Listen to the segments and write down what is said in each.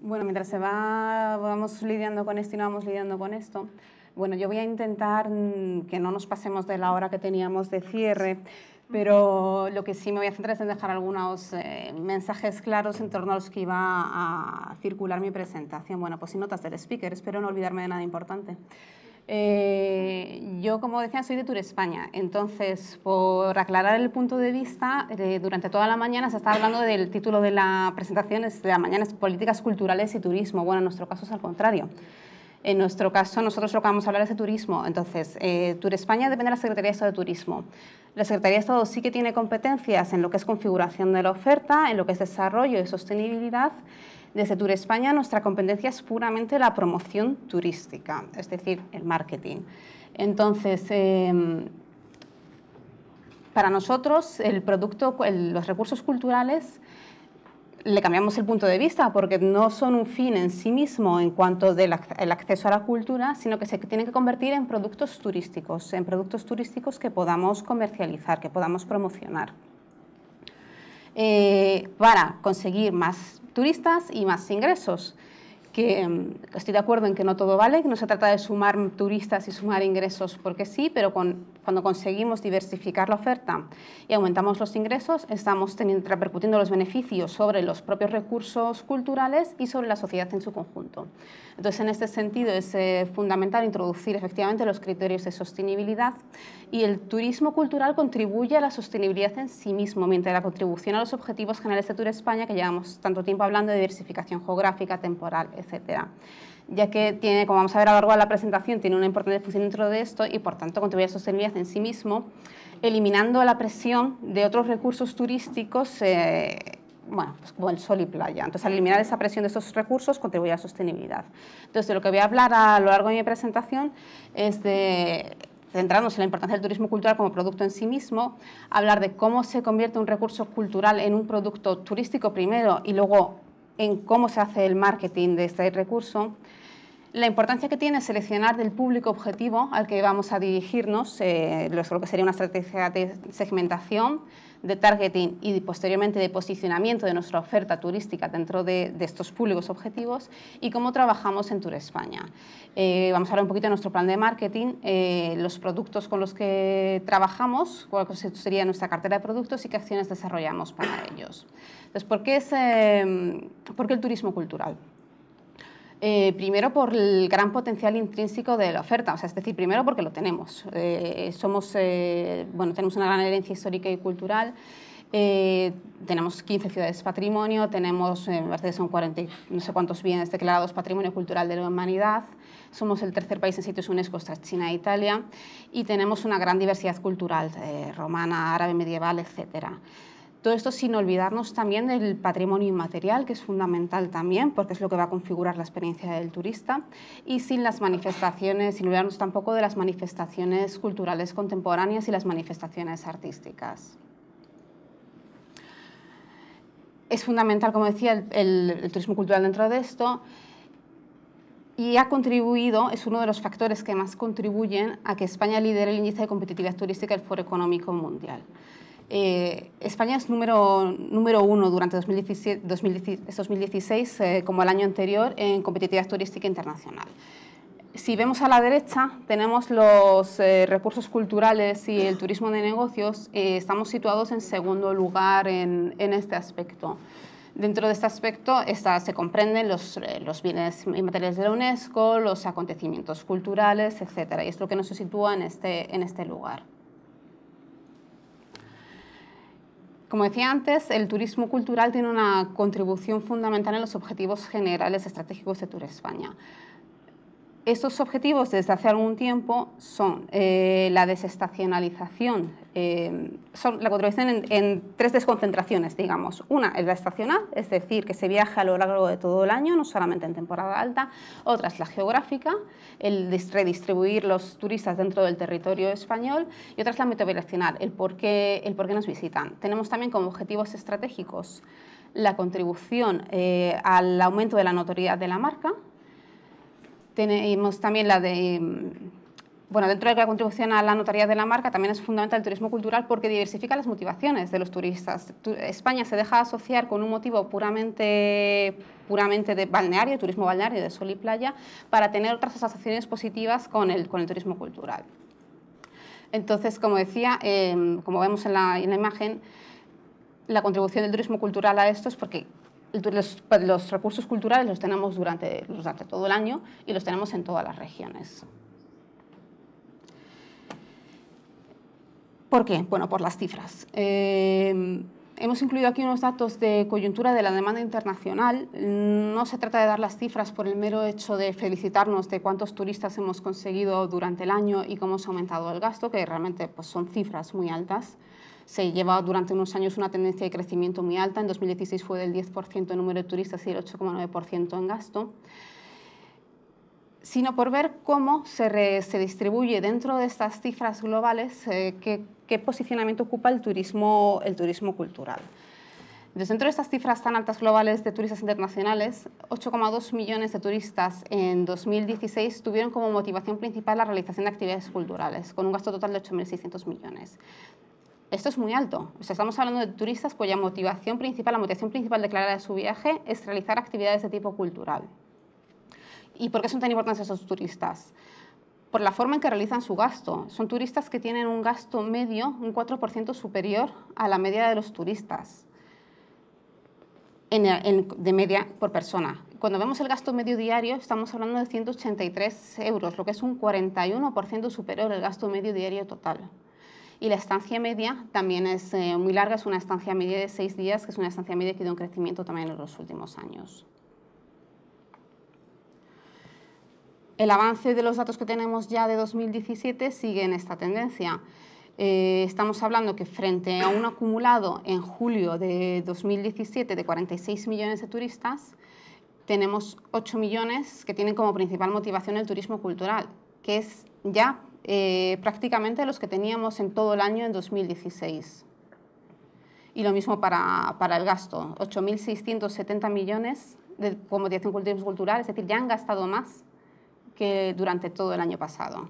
Bueno, mientras vamos lidiando con esto y no vamos lidiando con esto, bueno, yo voy a intentar que no nos pasemos de la hora que teníamos de cierre, pero lo que sí me voy a centrar es en dejar algunos mensajes claros en torno a los que iba a circular mi presentación. Bueno, pues sin notas del speaker, espero no olvidarme de nada importante. Yo, como decía, soy de Tour España, entonces, por aclarar el punto de vista, durante toda la mañana se está hablando del título de la presentación, de la mañana es Políticas Culturales y Turismo. Bueno, en nuestro caso es al contrario. En nuestro caso, nosotros lo que vamos a hablar es de turismo. Entonces, Tour España depende de la Secretaría de Estado de Turismo. La Secretaría de Estado sí que tiene competencias en lo que es configuración de la oferta, en lo que es desarrollo y sostenibilidad. Desde Tour España nuestra competencia es puramente la promoción turística, es decir, el marketing. Entonces, para nosotros el producto, los recursos culturales, le cambiamos el punto de vista porque no son un fin en sí mismo en cuanto del acceso a la cultura, sino que se tienen que convertir en productos turísticos que podamos comercializar, que podamos promocionar. Para conseguir más turistas y más ingresos, que estoy de acuerdo en que no todo vale, que no se trata de sumar turistas y sumar ingresos porque sí, pero cuando conseguimos diversificar la oferta y aumentamos los ingresos, estamos repercutiendo los beneficios sobre los propios recursos culturales y sobre la sociedad en su conjunto. Entonces, en este sentido, es fundamental introducir efectivamente los criterios de sostenibilidad, y el turismo cultural contribuye a la sostenibilidad en sí mismo, mientras la contribución a los objetivos generales de Tour España, que llevamos tanto tiempo hablando de diversificación geográfica, temporal, etcétera, ya que tiene, como vamos a ver a lo largo de la presentación, tiene una importante función dentro de esto y por tanto contribuye a la sostenibilidad en sí mismo, eliminando la presión de otros recursos turísticos, bueno, pues como el sol y playa. Entonces, al eliminar esa presión de estos recursos, contribuye a la sostenibilidad. Entonces, de lo que voy a hablar a lo largo de mi presentación es de centrarnos en la importancia del turismo cultural como producto en sí mismo, hablar de cómo se convierte un recurso cultural en un producto turístico primero y luego en cómo se hace el marketing de este recurso, la importancia que tiene seleccionar del público objetivo al que vamos a dirigirnos, lo que sería una estrategia de segmentación, de targeting y posteriormente de posicionamiento de nuestra oferta turística dentro de estos públicos objetivos, y cómo trabajamos en Tour España. Vamos a hablar un poquito de nuestro plan de marketing, los productos con los que trabajamos, cuál sería nuestra cartera de productos y qué acciones desarrollamos para ellos. Entonces, ¿por qué el turismo cultural? Primero, por el gran potencial intrínseco de la oferta, es decir, primero porque lo tenemos. Bueno, tenemos una gran herencia histórica y cultural, tenemos 15 ciudades patrimonio, tenemos, me parece que son 40, no sé cuántos bienes declarados Patrimonio Cultural de la Humanidad, somos el tercer país en sitios UNESCO tras China e Italia, y tenemos una gran diversidad cultural, romana, árabe, medieval, etcétera. Todo esto sin olvidarnos también del patrimonio inmaterial, que es fundamental también, porque es lo que va a configurar la experiencia del turista, y sin olvidarnos tampoco de las manifestaciones culturales contemporáneas y las manifestaciones artísticas. Es fundamental, como decía, el turismo cultural dentro de esto, y ha contribuido, es uno de los factores que más contribuyen a que España lidere el índice de competitividad turística del Foro Económico Mundial. España es número 1 durante 2016, como el año anterior, en competitividad turística internacional. Si vemos a la derecha, tenemos los recursos culturales y el turismo de negocios. Estamos situados en segundo lugar en este aspecto. Dentro de este aspecto se comprenden los bienes inmateriales de la UNESCO, los acontecimientos culturales, etc. Y es lo que nos sitúa en este lugar. Como decía antes, el turismo cultural tiene una contribución fundamental en los objetivos generales estratégicos de Tour España. Estos objetivos desde hace algún tiempo son la desestacionalización, son la contribución en 3 desconcentraciones, digamos. Una es la estacional, es decir, que se viaja a lo largo de todo el año, no solamente en temporada alta. Otra es la geográfica, el redistribuir los turistas dentro del territorio español. Y otra es la motivacional, el por qué nos visitan. Tenemos también como objetivos estratégicos la contribución al aumento de la notoriedad de la marca. Tenemos también la de Bueno, dentro de la contribución a la notoriedad de la marca también es fundamental el turismo cultural porque diversifica las motivaciones de los turistas. España se deja asociar con un motivo puramente de balneario, turismo balneario, de sol y playa, para tener otras asociaciones positivas con el turismo cultural. Entonces, como decía, como vemos en la imagen, la contribución del turismo cultural a esto es porque los recursos culturales los tenemos durante todo el año y los tenemos en todas las regiones. ¿Por qué? Bueno, por las cifras. Hemos incluido aquí unos datos de coyuntura de la demanda internacional. No se trata de dar las cifras por el mero hecho de felicitarnos de cuántos turistas hemos conseguido durante el año y cómo se ha aumentado el gasto, que realmente pues, son cifras muy altas. Se lleva durante unos años una tendencia de crecimiento muy alta. En 2016 fue del 10% en número de turistas y el 8,9% en gasto. Sino por ver cómo se distribuye dentro de estas cifras globales qué posicionamiento ocupa el turismo cultural. Entonces, dentro de estas cifras tan altas globales de turistas internacionales, 8,2 millones de turistas en 2016 tuvieron como motivación principal la realización de actividades culturales, con un gasto total de 8.600 millones. Esto es muy alto. O sea, estamos hablando de turistas cuya la motivación principal declarada de su viaje es realizar actividades de tipo cultural. ¿Y por qué son tan importantes esos turistas? Por la forma en que realizan su gasto. Son turistas que tienen un gasto medio un 4% superior a la media de los turistas, de media por persona. Cuando vemos el gasto medio diario, estamos hablando de 183 euros, lo que es un 41% superior al gasto medio diario total. Y la estancia media también es muy larga, es una estancia media de 6 días, que es una estancia media que ha ido en crecimiento también en los últimos años. El avance de los datos que tenemos ya de 2017 sigue en esta tendencia. Estamos hablando que frente a un acumulado en julio de 2017 de 46 millones de turistas, tenemos 8 millones que tienen como principal motivación el turismo cultural, que es ya prácticamente los que teníamos en todo el año en 2016. Y lo mismo para el gasto, 8.670 millones con motivación turismo cultural, es decir, ya han gastado más que durante todo el año pasado.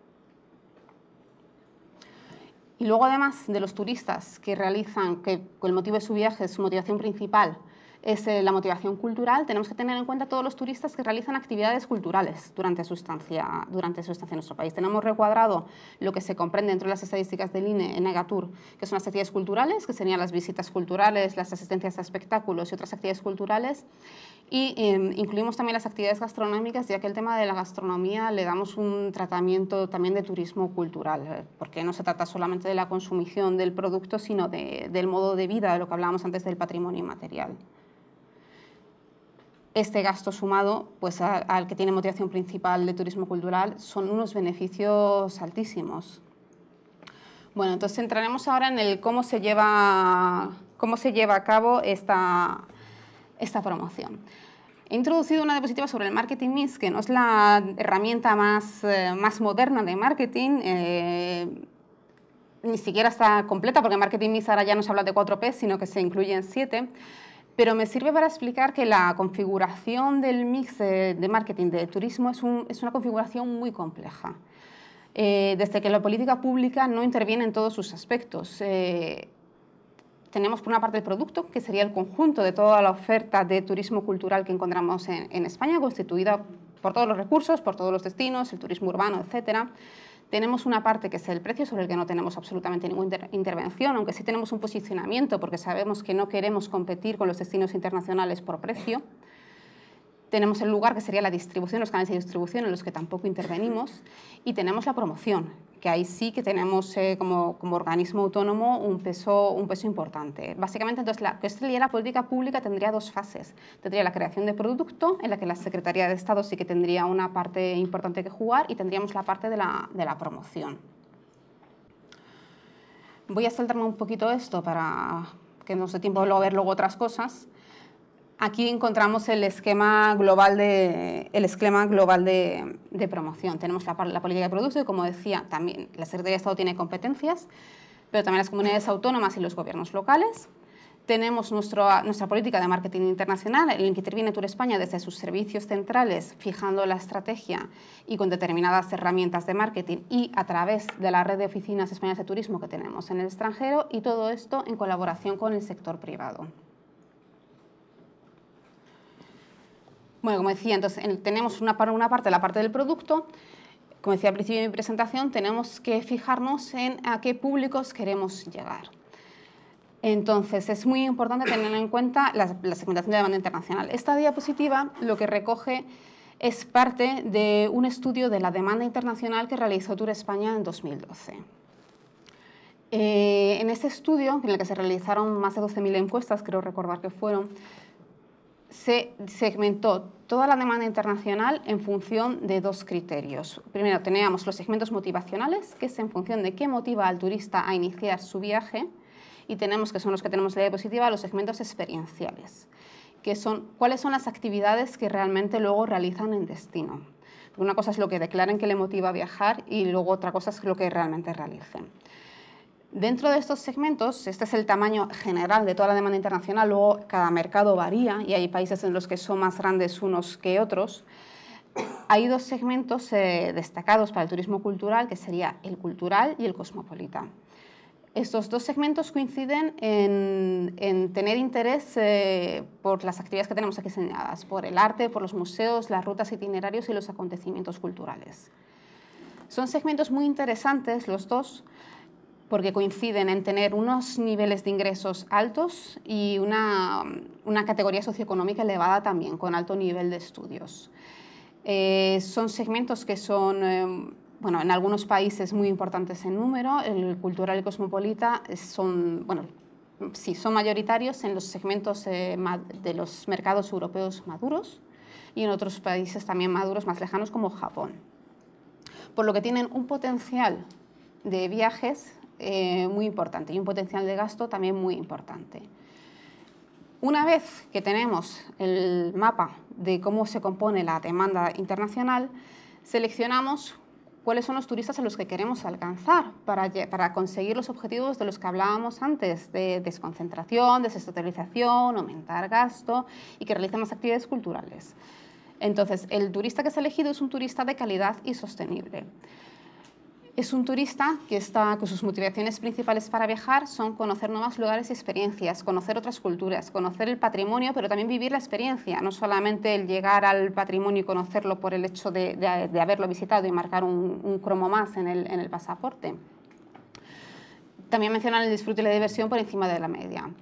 Y luego, además de los turistas que realizan, que con el motivo de su viaje, su motivación principal es la motivación cultural, tenemos que tener en cuenta todos los turistas que realizan actividades culturales durante su estancia en nuestro país. Tenemos recuadrado lo que se comprende dentro de las estadísticas del INE en Egatur, que son las actividades culturales, que serían las visitas culturales, las asistencias a espectáculos y otras actividades culturales. Y incluimos también las actividades gastronómicas, ya que el tema de la gastronomía le damos un tratamiento también de turismo cultural, porque no se trata solamente de la consumición del producto, sino del modo de vida, de lo que hablábamos antes del patrimonio inmaterial. Este gasto sumado pues, al que tiene motivación principal de turismo cultural son unos beneficios altísimos. Bueno, entonces entraremos ahora en el cómo se lleva a cabo esta promoción. He introducido una diapositiva sobre el marketing mix, que no es la herramienta más moderna de marketing, ni siquiera está completa, porque marketing mix ahora ya no se habla de 4P, sino que se incluyen 7, pero me sirve para explicar que la configuración del mix de marketing de turismo es una configuración muy compleja. Desde que la política pública no interviene en todos sus aspectos. Tenemos por una parte el producto, que sería el conjunto de toda la oferta de turismo cultural que encontramos en España, constituida por todos los recursos, por todos los destinos, el turismo urbano, etc. Tenemos una parte que es el precio, sobre el que no tenemos absolutamente ninguna intervención, aunque sí tenemos un posicionamiento, porque sabemos que no queremos competir con los destinos internacionales por precio. Tenemos el lugar, que sería la distribución, los canales de distribución, en los que tampoco intervenimos. Y tenemos la promoción, que ahí sí que tenemos como organismo autónomo un peso importante. Básicamente, entonces, la política pública tendría dos fases. Tendría la creación de producto, en la que la Secretaría de Estado sí que tendría una parte importante que jugar, y tendríamos la parte de la promoción. Voy a saltarme un poquito esto para que nos dé tiempo de ver luego otras cosas. Aquí encontramos el esquema global de promoción. Tenemos la política de producto y, como decía, también la Secretaría de Estado tiene competencias, pero también las comunidades autónomas y los gobiernos locales. Tenemos nuestra política de marketing internacional, en la que interviene Tour España desde sus servicios centrales, fijando la estrategia y con determinadas herramientas de marketing y a través de la red de oficinas españolas de turismo que tenemos en el extranjero, y todo esto en colaboración con el sector privado. Bueno, como decía, entonces tenemos una parte la parte del producto. Como decía al principio de mi presentación, tenemos que fijarnos en a qué públicos queremos llegar. Entonces, es muy importante tener en cuenta la segmentación de demanda internacional. Esta diapositiva lo que recoge es parte de un estudio de la demanda internacional que realizó Tour España en 2012. En este estudio, en el que se realizaron más de 12.000 encuestas, creo recordar que fueron, se segmentó toda la demanda internacional en función de dos criterios. Primero, teníamos los segmentos motivacionales, que es en función de qué motiva al turista a iniciar su viaje, y tenemos, que son los que tenemos en la diapositiva, los segmentos experienciales, que son cuáles son las actividades que realmente luego realizan en destino. Porque una cosa es lo que declaren que le motiva a viajar y luego otra cosa es lo que realmente realicen. Dentro de estos segmentos, este es el tamaño general de toda la demanda internacional, luego cada mercado varía y hay países en los que son más grandes unos que otros. Hay dos segmentos destacados para el turismo cultural, que sería el cultural y el cosmopolita. Estos dos segmentos coinciden en tener interés por las actividades que tenemos aquí señaladas, por el arte, por los museos, las rutas itinerarios y los acontecimientos culturales. Son segmentos muy interesantes los dos, porque coinciden en tener unos niveles de ingresos altos y una categoría socioeconómica elevada también, con alto nivel de estudios. Son segmentos que son, bueno, en algunos países muy importantes en número. El cultural y cosmopolita son, bueno, sí, son mayoritarios en los segmentos de los mercados europeos maduros y en otros países también maduros más lejanos como Japón. Por lo que tienen un potencial de viajes muy importante y un potencial de gasto también muy importante. Una vez que tenemos el mapa de cómo se compone la demanda internacional, seleccionamos cuáles son los turistas a los que queremos alcanzar para conseguir los objetivos de los que hablábamos antes, de desconcentración, desestatalización, aumentar gasto y que realicen más actividades culturales. Entonces, el turista que se ha elegido es un turista de calidad y sostenible. Es un turista que sus motivaciones principales para viajar son conocer nuevos lugares y experiencias, conocer otras culturas, conocer el patrimonio, pero también vivir la experiencia, no solamente el llegar al patrimonio y conocerlo por el hecho de haberlo visitado y marcar un cromo más en el pasaporte. También mencionan el disfrute y la diversión por encima de la media.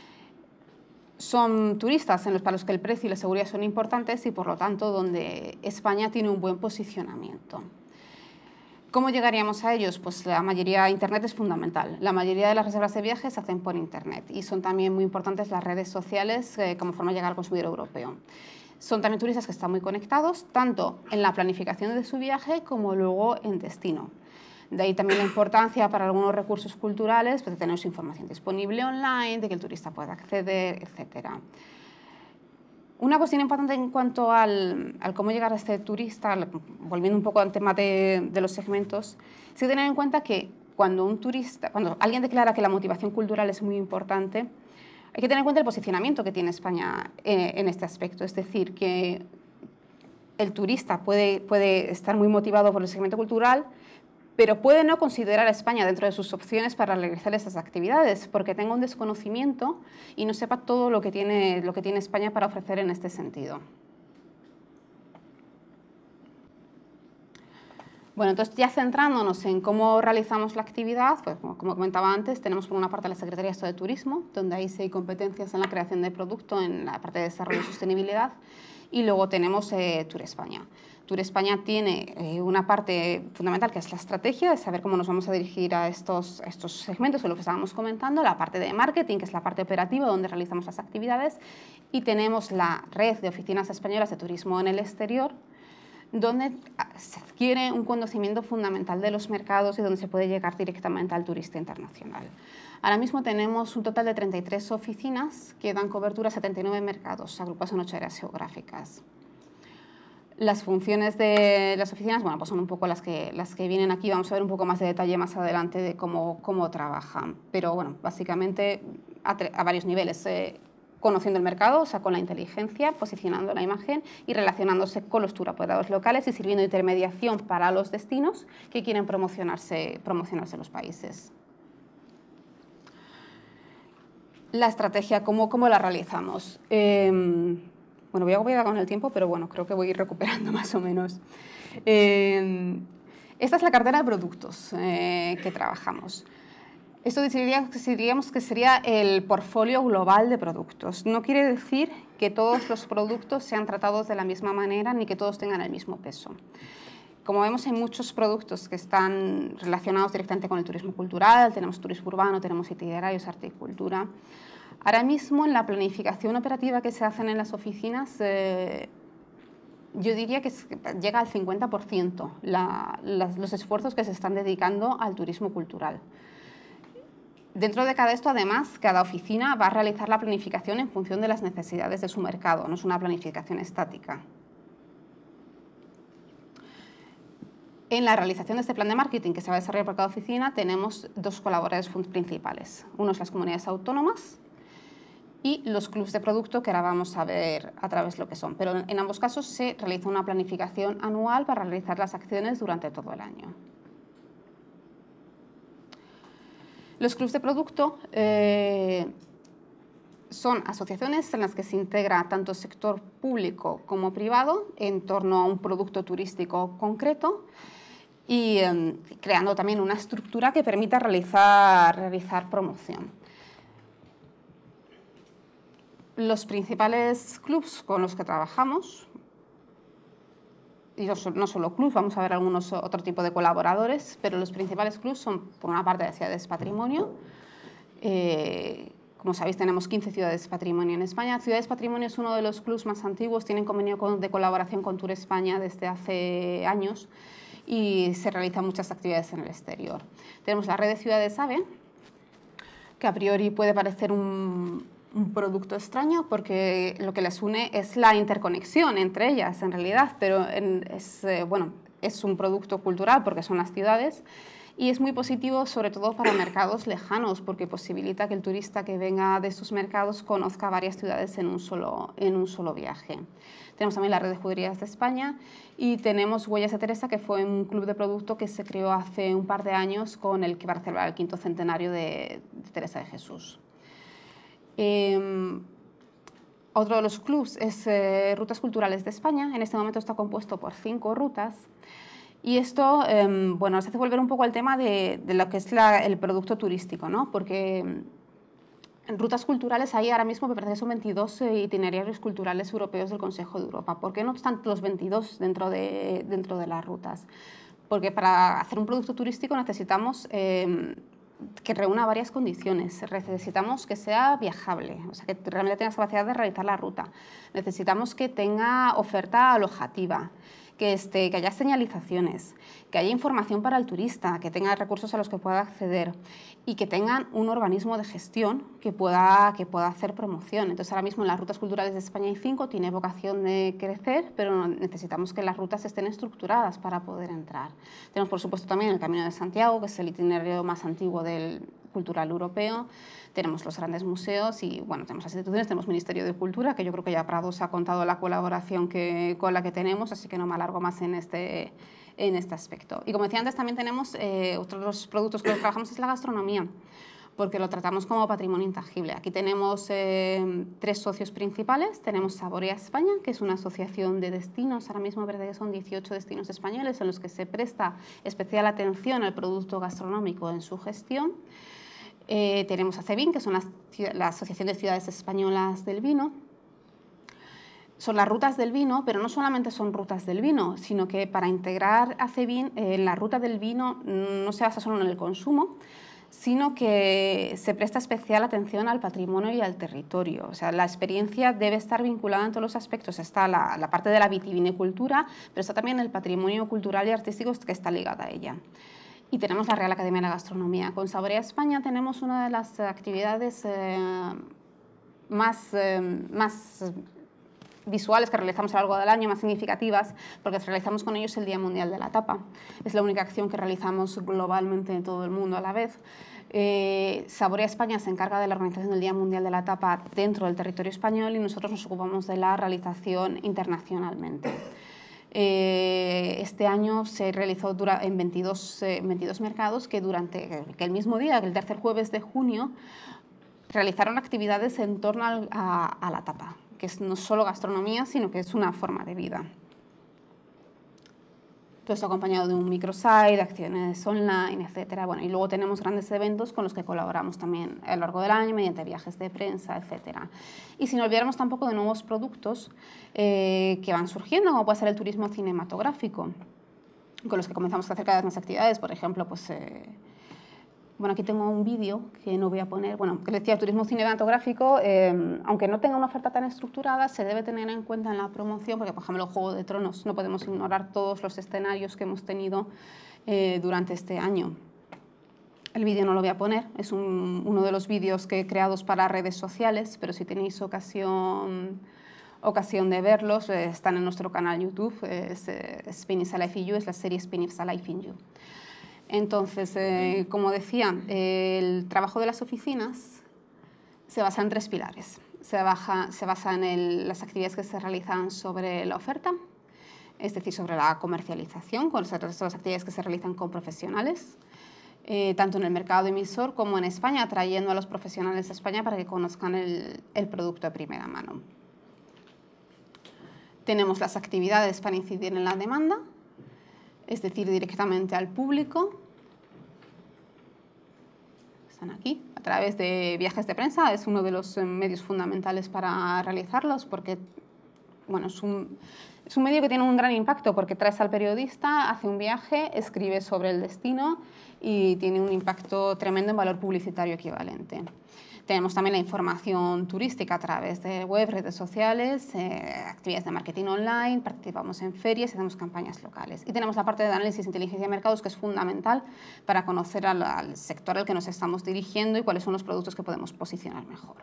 Son turistas para los que el precio y la seguridad son importantes y, por lo tanto, donde España tiene un buen posicionamiento. ¿Cómo llegaríamos a ellos? Pues la mayoría, Internet es fundamental. La mayoría de las reservas de viajes se hacen por Internet y son también muy importantes las redes sociales como forma de llegar al consumidor europeo. Son también turistas que están muy conectados, tanto en la planificación de su viaje como luego en destino. De ahí también la importancia para algunos recursos culturales, pues, de tener su información disponible online, de que el turista pueda acceder, etc. Una cuestión importante en cuanto al cómo llegar a este turista, volviendo un poco al tema de los segmentos, es tener en cuenta que cuando alguien declara que la motivación cultural es muy importante, hay que tener en cuenta el posicionamiento que tiene España en este aspecto. Es decir, que el turista puede estar muy motivado por el segmento cultural, pero puede no considerar a España dentro de sus opciones para realizar estas actividades, porque tenga un desconocimiento y no sepa todo lo que tiene España para ofrecer en este sentido. Bueno, entonces ya centrándonos en cómo realizamos la actividad, pues como comentaba antes, tenemos por una parte la Secretaría de Estado de Turismo, donde ahí sí hay competencias en la creación de producto, en la parte de desarrollo y sostenibilidad, y luego tenemos Tour España. Tour España tiene una parte fundamental que es la estrategia, de saber cómo nos vamos a dirigir a estos segmentos, de lo que estábamos comentando, la parte de marketing, que es la parte operativa donde realizamos las actividades, y tenemos la red de oficinas españolas de turismo en el exterior, donde se adquiere un conocimiento fundamental de los mercados y donde se puede llegar directamente al turista internacional. Ahora mismo tenemos un total de 33 oficinas que dan cobertura a 79 mercados, agrupados en 8 áreas geográficas. Las funciones de las oficinas, bueno, pues son un poco las que vienen aquí. Vamos a ver un poco más de detalle más adelante de cómo trabajan. Pero bueno, básicamente a varios niveles. Conociendo el mercado, o sea, con la inteligencia, posicionando la imagen y relacionándose con los turoperadores locales y sirviendo de intermediación para los destinos que quieren promocionarse en los países. La estrategia, ¿cómo la realizamos? Bueno, voy a con el tiempo, pero bueno, creo que voy a ir recuperando más o menos. Esta es la cartera de productos que trabajamos. Esto diríamos que sería el portfolio global de productos. No quiere decir que todos los productos sean tratados de la misma manera ni que todos tengan el mismo peso. Como vemos, hay muchos productos que están relacionados directamente con el turismo cultural, tenemos turismo urbano, tenemos itinerarios, arte y cultura. Ahora mismo, en la planificación operativa que se hacen en las oficinas, yo diría que llega al 50% los esfuerzos que se están dedicando al turismo cultural. Dentro de cada esto, además, cada oficina va a realizar la planificación en función de las necesidades de su mercado, no es una planificación estática. En la realización de este plan de marketing que se va a desarrollar por cada oficina tenemos dos colaboradores principales. Uno es las comunidades autónomas y los clubs de producto, que ahora vamos a ver a través de lo que son. Pero en ambos casos se realiza una planificación anual para realizar las acciones durante todo el año. Los clubs de producto son asociaciones en las que se integra tanto sector público como privado en torno a un producto turístico concreto y creando también una estructura que permita realizar promoción. Los principales clubs con los que trabajamos, y no solo clubs, vamos a ver otro tipo de colaboradores, pero los principales clubs son, por una parte, de Ciudades Patrimonio. Como sabéis, tenemos 15 Ciudades Patrimonio en España. Ciudades Patrimonio es uno de los clubs más antiguos, tienen convenio de colaboración con Tour España desde hace años y se realizan muchas actividades en el exterior. Tenemos la red de Ciudades AVE, que a priori puede parecer un producto extraño porque lo que les une es la interconexión entre ellas en realidad, pero es un producto cultural porque son las ciudades y es muy positivo sobre todo para mercados lejanos porque posibilita que el turista que venga de estos mercados conozca varias ciudades en un solo viaje. Tenemos también la red de juderías de España y tenemos Huellas de Teresa, que fue un club de producto que se creó hace un par de años con el que va a celebrar el 5º centenario de Teresa de Jesús. Otro de los clubs es Rutas Culturales de España. En este momento está compuesto por 5 rutas. Y esto, nos hace volver un poco al tema de lo que es el producto turístico, ¿no? Porque en Rutas Culturales hay ahora mismo, me parece que son 22 itinerarios culturales europeos del Consejo de Europa. ¿Por qué no están los 22 dentro de las rutas? Porque para hacer un producto turístico necesitamos que reúna varias condiciones. Necesitamos que sea viajable, o sea, que realmente tenga capacidad de realizar la ruta. Necesitamos que tenga oferta alojativa, que haya señalizaciones, que haya información para el turista, que tenga recursos a los que pueda acceder y que tengan un organismo de gestión que pueda hacer promoción. Entonces, ahora mismo en las rutas culturales de España hay 5, tiene vocación de crecer, pero necesitamos que las rutas estén estructuradas para poder entrar. Tenemos, por supuesto, también el Camino de Santiago, que es el itinerario más antiguo del cultural europeo. Tenemos los grandes museos y, bueno, tenemos las instituciones, tenemos Ministerio de Cultura, que yo creo que ya Prado se ha contado la colaboración con la que tenemos, así que no me alargo más en este aspecto. Y como decía antes, también tenemos otros de los productos que trabajamos es la gastronomía, porque lo tratamos como patrimonio intangible. Aquí tenemos 3 socios principales. Tenemos Saborea España, que es una asociación de destinos. Ahora mismo parece que son 18 destinos españoles en los que se presta especial atención al producto gastronómico en su gestión. Tenemos ACEVIN, que son la Asociación de Ciudades Españolas del Vino. Son las rutas del vino, pero no solamente son rutas del vino, sino que para integrar ACEVIN, la ruta del vino no se basa solo en el consumo, sino que se presta especial atención al patrimonio y al territorio. O sea, la experiencia debe estar vinculada en todos los aspectos. Está la parte de la vitivinicultura, pero está también el patrimonio cultural y artístico que está ligado a ella. Y tenemos la Real Academia de la Gastronomía. Con Saborea España tenemos una de las actividades más visuales que realizamos a lo largo del año, más significativas, porque realizamos con ellos el Día Mundial de la Tapa. Es la única acción que realizamos globalmente en todo el mundo a la vez. Saborea España se encarga de la organización del Día Mundial de la Tapa dentro del territorio español y nosotros nos ocupamos de la realización internacionalmente. Este año se realizó en 22 mercados que durante el mismo día, el tercer jueves de junio, realizaron actividades en torno a la tapa, que es no solo gastronomía, sino que es una forma de vida. Todo esto acompañado de un microsite, de acciones online, etc. Bueno, y luego tenemos grandes eventos con los que colaboramos también a lo largo del año mediante viajes de prensa, etc. Y sin olvidarnos tampoco de nuevos productos que van surgiendo, como puede ser el turismo cinematográfico, con los que comenzamos a hacer cada vez más actividades. Por ejemplo, pues, bueno, aquí tengo un vídeo que no voy a poner. Bueno, que decía, el turismo cinematográfico, aunque no tenga una oferta tan estructurada, se debe tener en cuenta en la promoción, porque, por ejemplo, el Juego de Tronos, no podemos ignorar todos los escenarios que hemos tenido durante este año. El vídeo no lo voy a poner, es uno de los vídeos que he creado para redes sociales, pero si tenéis ocasión de verlos, están en nuestro canal YouTube, es Spain is Alive in You, es la serie Spain is Alive in You. Entonces, como decía, el trabajo de las oficinas se basa en 3 pilares. Se basa en las actividades que se realizan sobre la oferta, es decir, sobre la comercialización, con las actividades que se realizan con profesionales, tanto en el mercado emisor como en España, trayendo a los profesionales a España para que conozcan el producto de primera mano. Tenemos las actividades para incidir en la demanda, es decir, directamente al público. Están aquí, a través de viajes de prensa, es uno de los medios fundamentales para realizarlos, porque bueno, es un medio que tiene un gran impacto, porque traes al periodista, hace un viaje, escribe sobre el destino y tiene un impacto tremendo en valor publicitario equivalente. Tenemos también la información turística a través de web, redes sociales, actividades de marketing online, participamos en ferias y hacemos campañas locales. Y tenemos la parte de análisis e inteligencia de mercados, que es fundamental para conocer al sector al que nos estamos dirigiendo y cuáles son los productos que podemos posicionar mejor.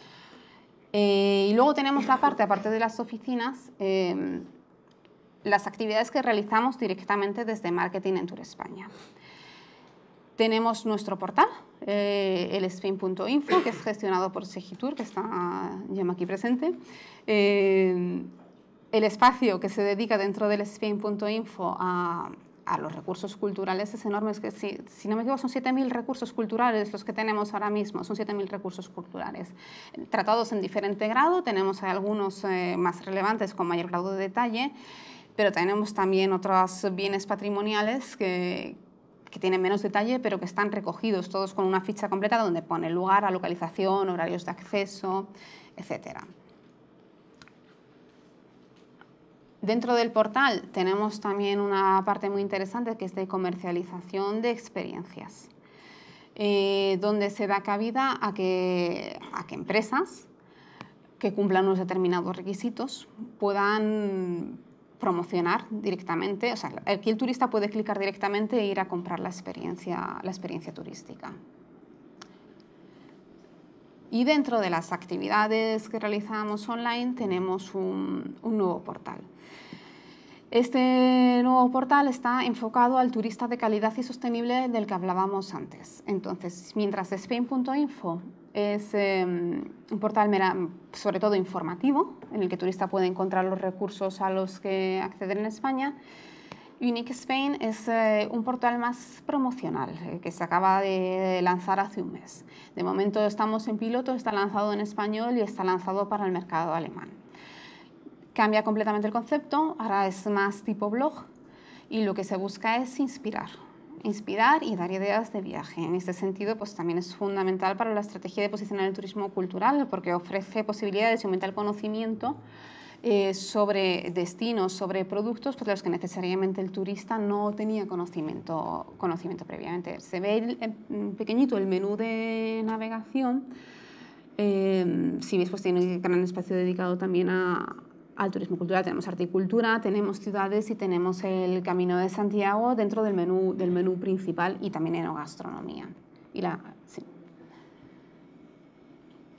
Y luego tenemos la parte, aparte de las oficinas, las actividades que realizamos directamente desde Marketing en Tour España. Tenemos nuestro portal, el Spain.info, que es gestionado por Segitur, que está Gemma aquí presente. El espacio que se dedica dentro del Spain.info a los recursos culturales es enorme. Es que si no me equivoco, son 7.000 recursos culturales los que tenemos ahora mismo, son 7.000 recursos culturales. Tratados en diferente grado, tenemos algunos más relevantes con mayor grado de detalle, pero tenemos también otros bienes patrimoniales que tienen menos detalle, pero que están recogidos todos con una ficha completa donde pone el lugar, la localización, horarios de acceso, etc. Dentro del portal tenemos también una parte muy interesante que es de comercialización de experiencias, donde se da cabida a que empresas que cumplan unos determinados requisitos puedan promocionar directamente, o sea, aquí el turista puede clicar directamente e ir a comprar la experiencia turística. Y dentro de las actividades que realizamos online tenemos un nuevo portal. Este nuevo portal está enfocado al turista de calidad y sostenible del que hablábamos antes. Entonces, mientras Spain.info es un portal sobre todo informativo, en el que el turista puede encontrar los recursos a los que acceder en España, Unique Spain es un portal más promocional, que se acaba de lanzar hace un mes. De momento estamos en piloto, está lanzado en español y está lanzado para el mercado alemán. Cambia completamente el concepto, ahora es más tipo blog y lo que se busca es inspirar y dar ideas de viaje. En este sentido, pues también es fundamental para la estrategia de posicionar el turismo cultural, porque ofrece posibilidades y aumenta el conocimiento sobre destinos, sobre productos por los que necesariamente el turista no tenía conocimiento previamente. Se ve pequeñito el menú de navegación. Si veis, pues tiene un gran espacio dedicado también al turismo cultural. Tenemos arte y cultura, tenemos ciudades y tenemos el Camino de Santiago dentro del menú principal y también enogastronomía. Sí.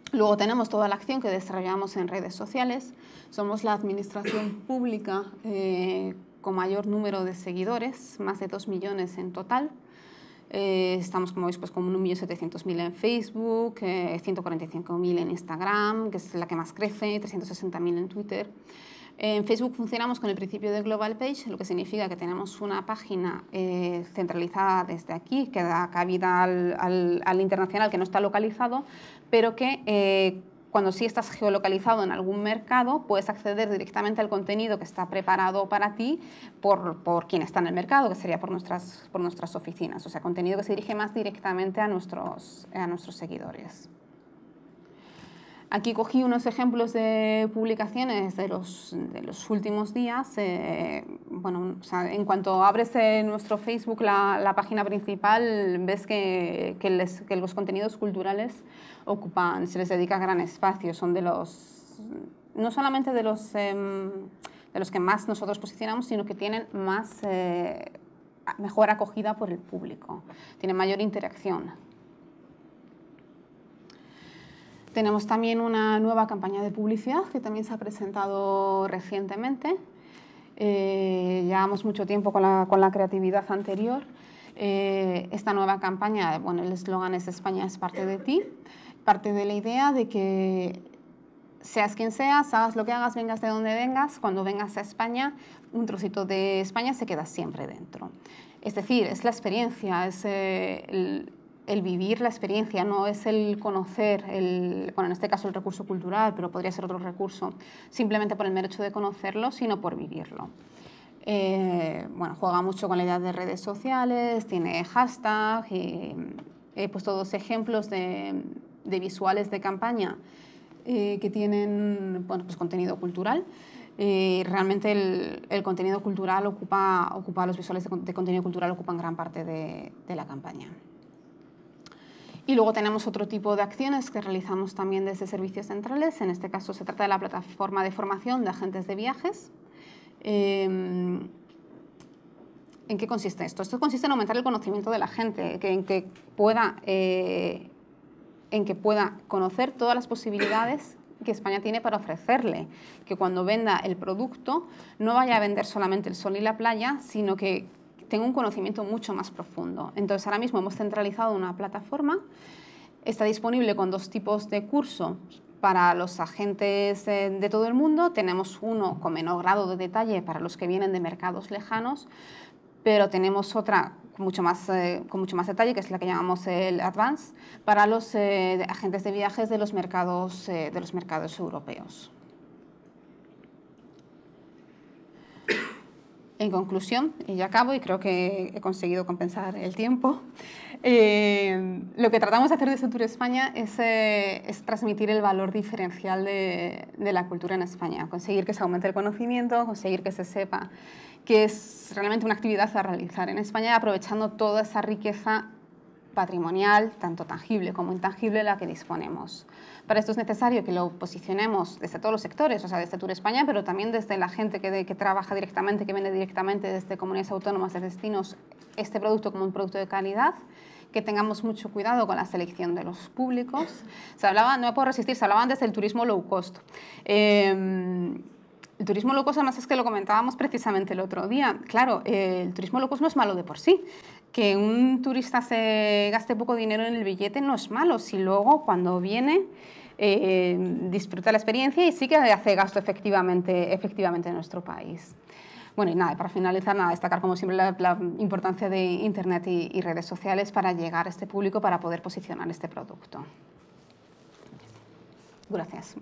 Luego tenemos toda la acción que desarrollamos en redes sociales. Somos la administración pública con mayor número de seguidores, más de 2 millones en total. Estamos, como veis, pues, con 1.700.000 en Facebook, 145.000 en Instagram, que es la que más crece, 360.000 en Twitter. En Facebook funcionamos con el principio de Global Page, lo que significa que tenemos una página centralizada desde aquí, que da cabida al internacional, que no está localizado, pero que cuando sí estás geolocalizado en algún mercado, puedes acceder directamente al contenido que está preparado para ti por quien está en el mercado, que sería por nuestras oficinas. O sea, contenido que se dirige más directamente a nuestros seguidores. Aquí cogí unos ejemplos de publicaciones de los últimos días. Bueno, o sea, en cuanto abres nuestro Facebook, la página principal, ves que los contenidos culturales se les dedica gran espacio. Son no solamente de los que más nosotros posicionamos, sino que tienen mejor acogida por el público, tienen mayor interacción. Tenemos también una nueva campaña de publicidad que también se ha presentado recientemente. Llevamos mucho tiempo con la creatividad anterior. Esta nueva campaña, bueno, el eslogan es España es parte de ti. Parte de la idea de que seas quien seas, hagas lo que hagas, vengas de donde vengas, cuando vengas a España, un trocito de España se queda siempre dentro. Es decir, es la experiencia, es el vivir la experiencia, no es el conocer, bueno, en este caso el recurso cultural, pero podría ser otro recurso, simplemente por el mero hecho de conocerlo, sino por vivirlo. Bueno, juega mucho con la idea de redes sociales, tiene hashtag, y he puesto 2 ejemplos de visuales de campaña que tienen, bueno, pues contenido cultural. Realmente el contenido cultural ocupa los visuales de contenido cultural ocupan gran parte de la campaña. Y luego tenemos otro tipo de acciones que realizamos también desde servicios centrales. En este caso se trata de la plataforma de formación de agentes de viajes. ¿En qué consiste esto? Esto consiste en aumentar el conocimiento de la gente, en que pueda conocer todas las posibilidades que España tiene para ofrecerle, que cuando venda el producto no vaya a vender solamente el sol y la playa, sino que tengo un conocimiento mucho más profundo. Entonces, ahora mismo hemos centralizado una plataforma, está disponible con 2 tipos de curso para los agentes de todo el mundo. Tenemos uno con menor grado de detalle para los que vienen de mercados lejanos, pero tenemos otra con mucho más detalle, que es la que llamamos el Advance, para los agentes de viajes de los mercados europeos. En conclusión, y ya acabo, y creo que he conseguido compensar el tiempo, lo que tratamos de hacer desde Tour España es transmitir el valor diferencial de la cultura en España, conseguir que se aumente el conocimiento, conseguir que se sepa que es realmente una actividad a realizar en España, aprovechando toda esa riqueza patrimonial, tanto tangible como intangible, de la que disponemos. Para esto es necesario que lo posicionemos desde todos los sectores, o sea, desde Tour España, pero también desde la gente que trabaja directamente, que vende directamente desde comunidades autónomas, de destinos, este producto como un producto de calidad, que tengamos mucho cuidado con la selección de los públicos. Se hablaba, no me puedo resistir, se hablaba antes del turismo low cost. El turismo low cost, además, es que lo comentábamos precisamente el otro día. Claro, el turismo low cost no es malo de por sí. Que un turista se gaste poco dinero en el billete no es malo, si luego cuando viene disfruta la experiencia y sí que hace gasto efectivamente en nuestro país. Bueno, y nada, para finalizar, destacar como siempre la importancia de Internet y redes sociales para llegar a este público, para poder posicionar este producto. Gracias.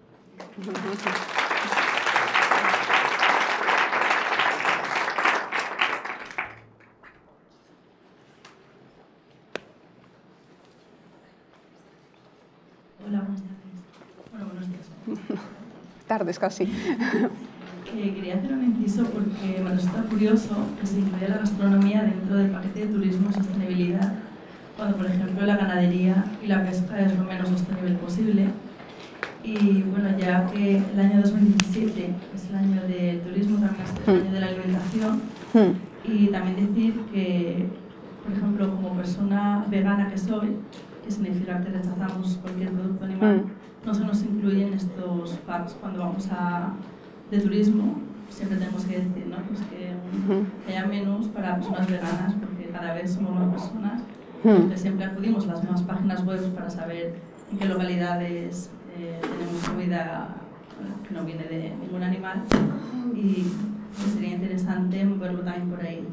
Hola, buenas tardes. Bueno, buenos días. Tardes casi. Quería hacer un inciso porque me resulta curioso que se incluya la gastronomía dentro del paquete de turismo y sostenibilidad, cuando, por ejemplo, la ganadería y la pesca es lo menos sostenible posible. Y bueno, ya que el año 2017 es el año del turismo, también es el año de la alimentación, y también decir que, por ejemplo, como persona vegana que soy, que significa que rechazamos cualquier producto animal, no se nos incluyen estos packs cuando vamos de turismo. Siempre tenemos que decir, ¿no? Pues que haya menús para personas veganas, porque cada vez somos más personas. Entonces siempre acudimos a las mismas páginas web para saber en qué localidades tenemos comida que no viene de ningún animal, y pues sería interesante verlo también por ahí.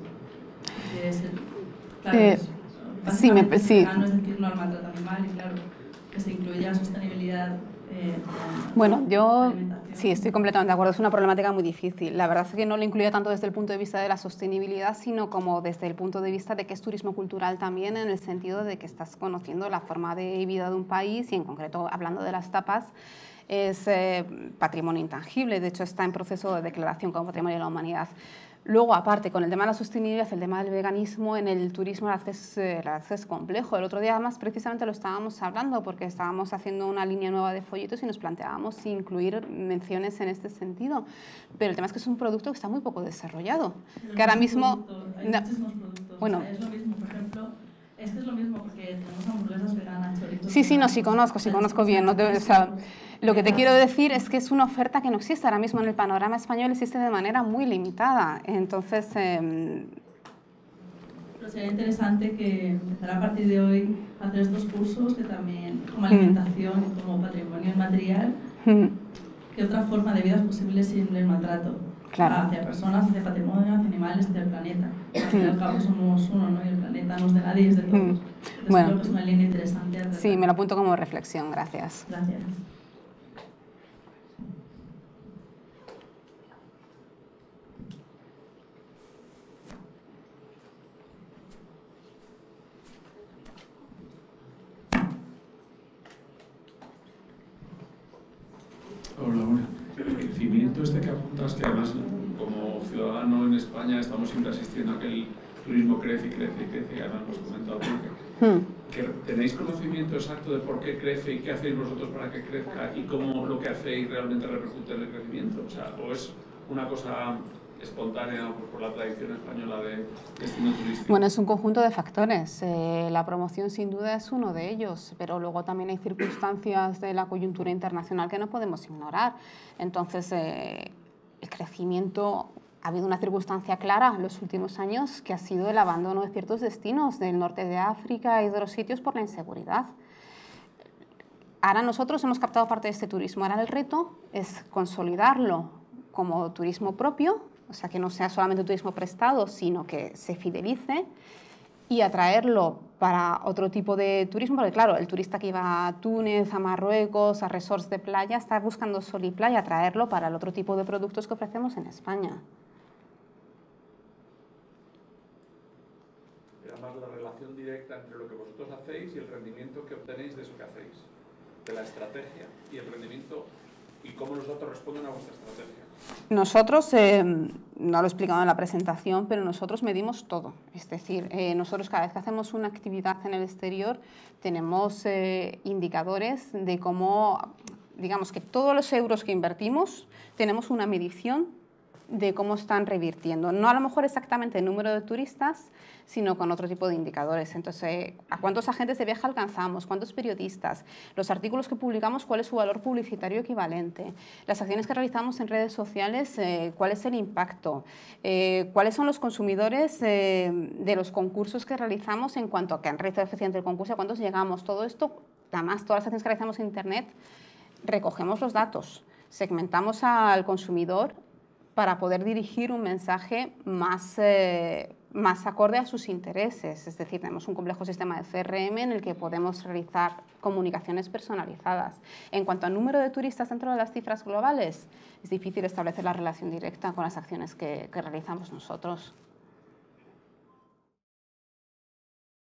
Claro, sí, vegano es decir, no al maltrato animal, y claro, que se incluya sostenibilidad. Bueno, yo sí, estoy completamente de acuerdo. Es una problemática muy difícil. La verdad es que no lo incluyo tanto desde el punto de vista de la sostenibilidad, sino como desde el punto de vista de que es turismo cultural también, en el sentido de que estás conociendo la forma de vida de un país, y en concreto, hablando de las tapas, es patrimonio intangible. De hecho, está en proceso de declaración como patrimonio de la humanidad. Luego, aparte, con el tema de la sostenibilidad, el tema del veganismo, en el turismo la verdad es complejo. El otro día, además, precisamente lo estábamos hablando, porque estábamos haciendo una línea nueva de folletos y nos planteábamos incluir menciones en este sentido. Pero el tema es que es un producto que está muy poco desarrollado. Que ahora mismo... Hay muchísimos productos. Bueno, o sea, es lo mismo, por ejemplo, es que es lo mismo porque tenemos hamburguesas veganas, chorizos... Sí, no, sí conozco bien. No o sea, lo que te quiero decir es que es una oferta que no existe ahora mismo en el panorama español, existe de manera muy limitada. Entonces... Pero sería interesante que empezara a partir de hoy a hacer estos cursos, que también, como alimentación y como patrimonio inmaterial, que otra forma de vida es posible sin el maltrato. Claro. Hacia personas, hacia patrimonio, hacia animales, hacia el planeta. Al fin y al cabo somos uno, ¿no? Y el planeta no es de nadie, es de todos. Entonces bueno, creo que es una línea interesante. Sí, me lo apunto como reflexión. Gracias. Gracias. Hola, bueno. El crecimiento este que apuntas, que además como ciudadano en España estamos siempre asistiendo a que el turismo crece y crece y crece, y además hemos comentado que ¿tenéis conocimiento exacto de por qué crece y qué hacéis vosotros para que crezca y cómo lo que hacéis realmente repercute en el crecimiento? O sea, ¿o es una cosa espontánea por la tradición española de destino turístico? Bueno, es un conjunto de factores. La promoción sin duda es uno de ellos, pero luego también hay circunstancias de la coyuntura internacional que no podemos ignorar. Entonces, el crecimiento, ha habido una circunstancia clara en los últimos años, que ha sido el abandono de ciertos destinos del norte de África y de otros sitios por la inseguridad. Ahora nosotros hemos captado parte de este turismo. Ahora el reto es consolidarlo como turismo propio, o sea, que no sea solamente turismo prestado, sino que se fidelice, y atraerlo para otro tipo de turismo, porque claro, el turista que iba a Túnez, a Marruecos, a resorts de playa, está buscando sol y playa, atraerlo para el otro tipo de productos que ofrecemos en España. Y además la relación directa entre lo que vosotros hacéis y el rendimiento que obtenéis de eso que hacéis, de la estrategia y el rendimiento, y cómo los datos responden a vuestra estrategia. Nosotros, no lo he explicado en la presentación, pero nosotros medimos todo. Es decir, nosotros cada vez que hacemos una actividad en el exterior tenemos indicadores de cómo, digamos que todos los euros que invertimos tenemos una medición de cómo están revirtiendo. No a lo mejor exactamente el número de turistas, sino con otro tipo de indicadores. Entonces, ¿a cuántos agentes de viaje alcanzamos? ¿Cuántos periodistas? Los artículos que publicamos, ¿cuál es su valor publicitario equivalente? Las acciones que realizamos en redes sociales, ¿cuál es el impacto? ¿Cuáles son los consumidores de los concursos que realizamos en cuanto a que han realizado eficiente el concurso, a cuántos llegamos? Todo esto, además, todas las acciones que realizamos en Internet, recogemos los datos, segmentamos al consumidor para poder dirigir un mensaje más acorde a sus intereses. Es decir, tenemos un complejo sistema de CRM en el que podemos realizar comunicaciones personalizadas. En cuanto al número de turistas dentro de las cifras globales, es difícil establecer la relación directa con las acciones que realizamos nosotros.